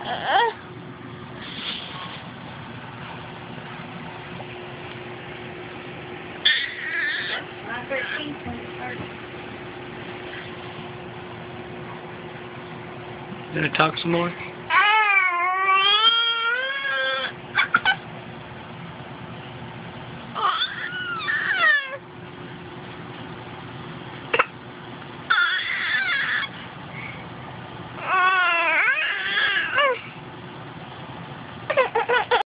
My 13th when it started. You gonna talk some more?